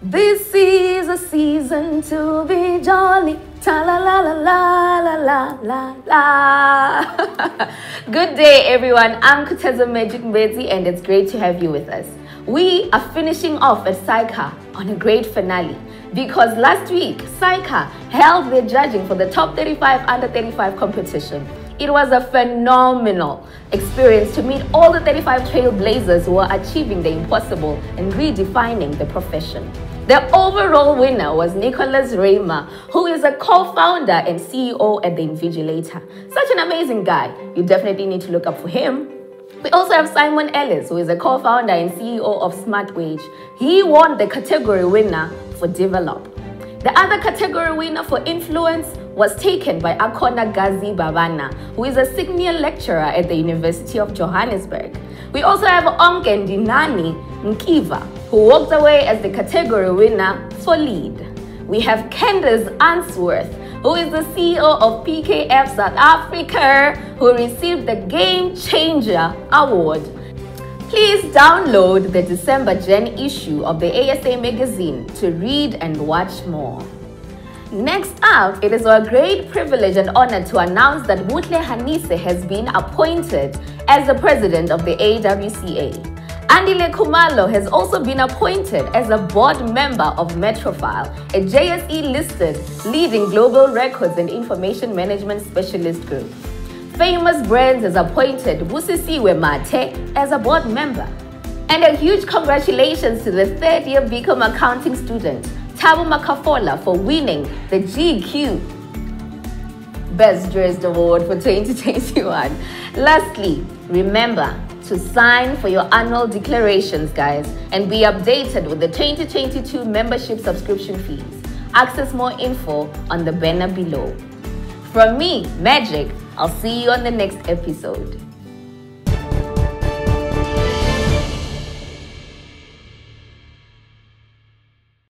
This is a season to be jolly. Ta la la la la la la la. Good day, everyone. I'm Kuteza Magic Mbezi, and it's great to have you with us. We are finishing off at SAICA on a great finale because last week SAICA held their judging for the top 35 under 35 competition. It was a phenomenal experience to meet all the 35 trailblazers who are achieving the impossible and redefining the profession. The overall winner was Nicholas Raymer, who is a co-founder and CEO at The Invigilator. Such an amazing guy. You definitely need to look up for him. We also have Simon Ellis, who is a co-founder and CEO of SmartWage. He won the category winner for Develop. The other category winner for Influence was taken by Akona Gazi Babana, who is a senior lecturer at the University of Johannesburg. We also have Onke Dinani Nkiva, who walked away as the category winner for Lead. We have Candace Answorth, who is the CEO of PKF South Africa, who received the Game Changer Award. Please download the December Gen issue of the ASA magazine to read and watch more. Next up, it is our great privilege and honor to announce that Mutle Hanise has been appointed as the president of the AWCA. Andile Kumalo has also been appointed as a board member of Metrofile, a JSE-listed leading global records and information management specialist group. Famous Brands has appointed Busisiwe Mate as a board member. And a huge congratulations to the third-year BCom accounting student, Tabu Makafola, for winning the GQ Best Dressed Award for 2021. Lastly, remember to sign for your annual declarations, guys, and be updated with the 2022 membership subscription fees. Access more info on the banner below. From me, Magic, I'll see you on the next episode.